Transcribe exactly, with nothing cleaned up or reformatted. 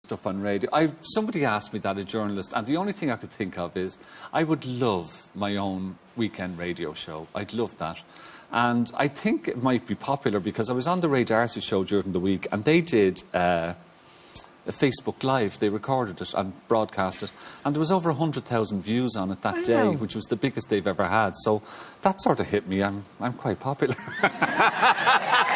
stuff on radio. I somebody asked me that, a journalist, and the only thing I could think of is I would love my own weekend radio show. I'd love that. And I think it might be popular because I was on the Ray Darcy show during the week, and they did uh, a Facebook Live. They recorded it and broadcast it, and there was over one hundred thousand views on it that wow. day, which was the biggest they've ever had. So that sort of hit me. I'm, I'm quite popular.